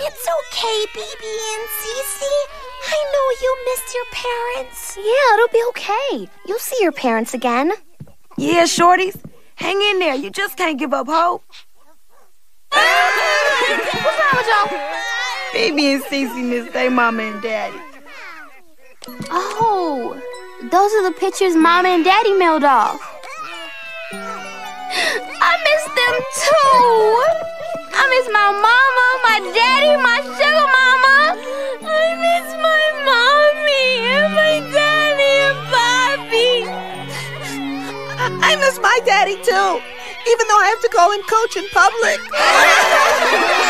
It's okay, BB and Cece. I know you missed your parents. Yeah, it'll be okay. You'll see your parents again. Yeah, shorties. Hang in there. You just can't give up hope. What's wrong with y'all? BB and Cece missed their mama and daddy. Oh, those are the pictures Mama and Daddy mailed off. I miss them too. I miss my mama, my daddy, my sugar mama. I miss my mommy and my daddy and Bobby. I miss my daddy too, even though I have to go and coach in public.